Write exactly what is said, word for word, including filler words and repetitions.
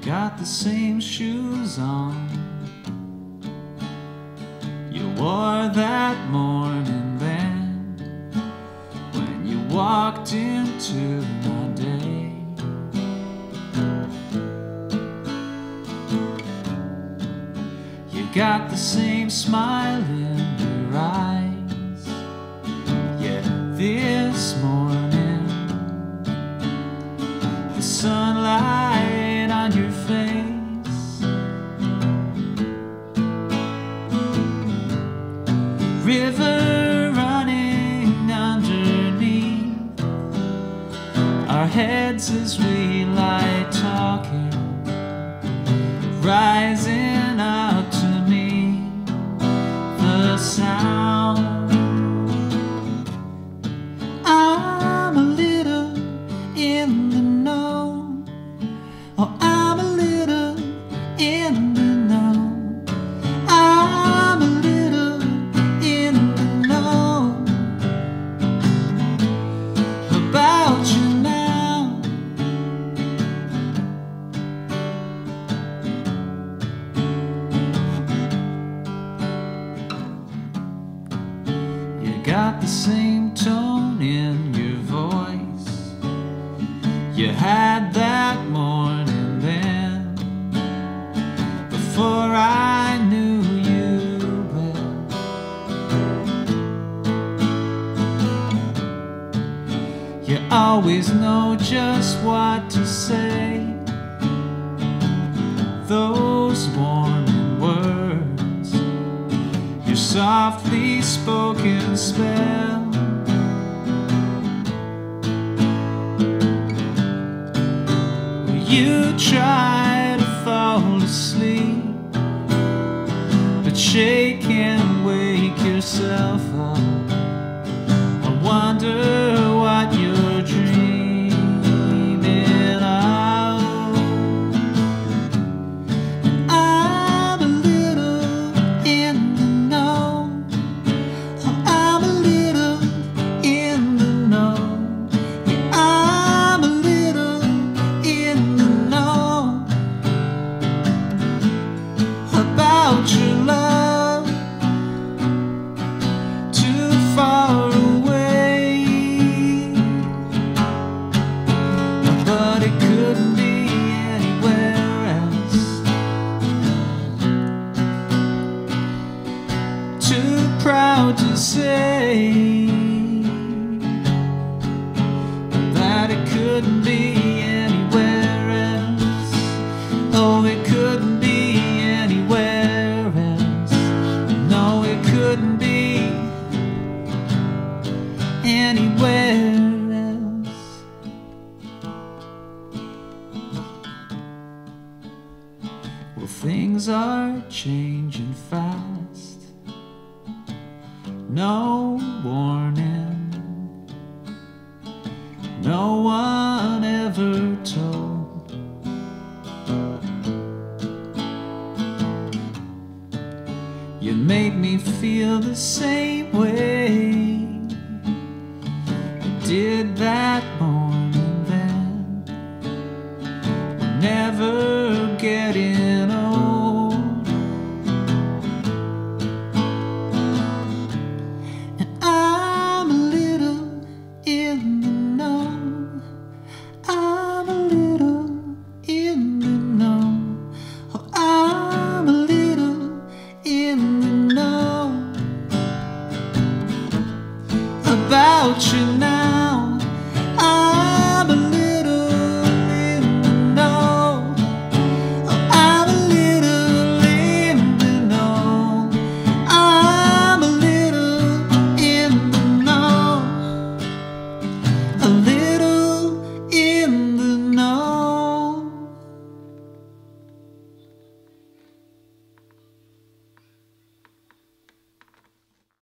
got the same shoes on you wore that morning then, when you walked into my day. You got the same smile in your eyes. Yeah, this morning the sunlight on your face, river running underneath our heads as we lie talking, rising out to me the sound. I'm a little in the know. Oh, I'm a little in the know. I'm a little in the know about you now. You got the same tone in your voice you had that morning then, before I knew you well. You always know just what to say, those warming words, your softly spoken spell. You try to fall asleep, but shake and wake yourself up. I wonder what you're dreaming of. I'm a little in the know. Oh, I'm a little in the know. Yeah, I'm a little in the know about your love, too far away, but it couldn't be anywhere else. Too proud to say that it couldn't be anywhere else. Oh, it couldn't be anywhere else. No, it couldn't be anywhere else. Well, things are changing fast, no warning, no one ever told. You make me feel the same way I did that morning then. We're never getting old, and I'm a little in the know. I'm a little in the know. Oh, I'm a little in the know about you now.